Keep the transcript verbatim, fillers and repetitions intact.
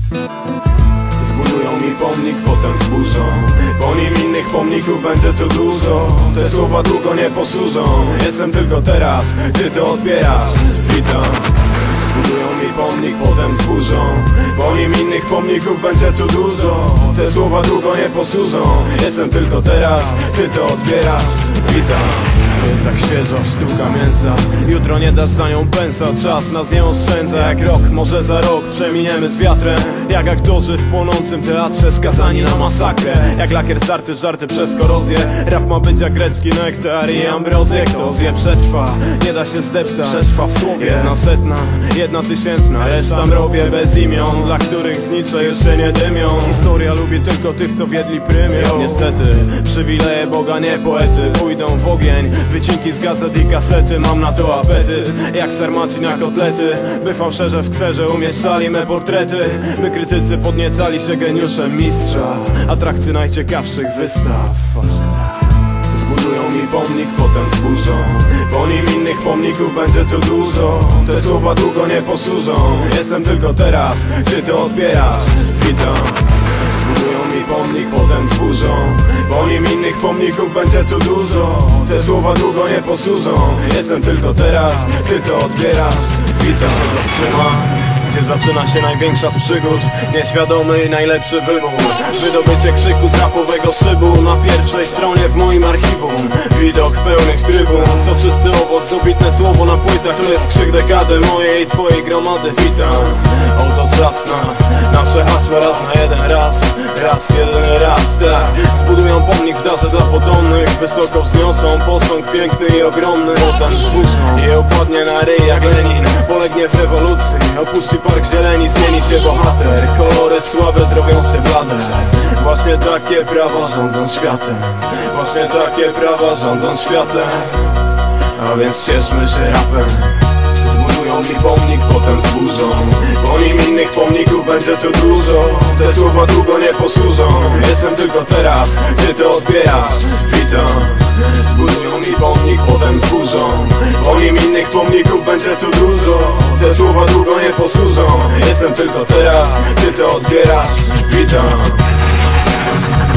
Zbudują mi pomnik, potem zburzą. Po nim innych pomników będzie tu dużo. Te słowa długo nie posłużą. Jestem tylko teraz, ty to odbierasz. Witam. Zbudują mi pomnik, potem zburzą. Po nim innych pomników będzie tu dużo. Te słowa długo nie posłużą. Jestem tylko teraz, ty to odbierasz. Witam. Jest jak świeża sztuka mięsa. Jutro nie dasz za nią pensa. Czas nas nie oszczędza jak rok. Może za rok przeminiemy z wiatrem. Jak aktorzy w płonącym teatrze, skazani na masakrę. Jak lakier starty, żarty przez korozję. Rap ma być jak grecki nektar i ambrozję. Kto zje przetrwa, nie da się zdeptać. Przetrwa w słowie. Jedna setna, jedna tysięczna. Reszta mrowie bez imion, dla których znicze jeszcze nie dymią. Historia lubi tylko tych, co wiedli prymią. Niestety, przywileje Boga, nie poety. Pójdą w ogień, wycinki z gazet i kasety. Mam na to apetyt, jak sarmaci na kotlety. By fałszerze w kserze umieszczali me portrety. By krytycy podniecali się geniuszem mistrza atrakcji najciekawszych wystaw. Zbudują mi pomnik, potem zburzą. Po nim innych pomników będzie tu dużo. Te słowa długo nie posłużą. Jestem tylko teraz, ty to odbierasz. Witam. Zbudują mi pomnik, potem zburzą. Po nim innych pomników będzie tu dużo. Te słowa długo nie posłużą. Jestem tylko teraz, ty to odbierasz. Witam. Się zatrzyma, gdzie zaczyna się największa z przygód. Nieświadomy i najlepszy wybór. Wydobycie krzyku z rapowego szybu. Na pierwszej stronie w moim archiwum widok pełnych trybun. Soczysty owoc, dobitne słowo na płytach. To jest krzyk dekady mojej i twojej gromady. Witam. Oto czas na nasze hasła. Raz na jeden raz, raz jeden raz, tak. Zbudują pomnik w darze dla potomnych. Wysoko wzniosą posąg piękny i ogromny. Potem zburzą i opadnie na ryj jak Lenin. Polegnie w rewolucji, opuści park zieleni. Zmieni się bohater, kolory słabe zrobią się blade. Właśnie takie prawa rządzą światem. Właśnie takie prawa rządzą światem. A więc cieszmy się rapem. Zbudują mi pomnik, potem zburzą. Po nim innych pomników będzie tu dużo. Te słowa długo nie posłużą. Jestem tylko teraz, ty to odbierasz. Witam. Zbudują mi pomnik, potem zburzą. Po nim innych pomników będzie tu dużo. Te słowa długo nie posłużą. Jestem tylko teraz, ty to odbierasz. Witam.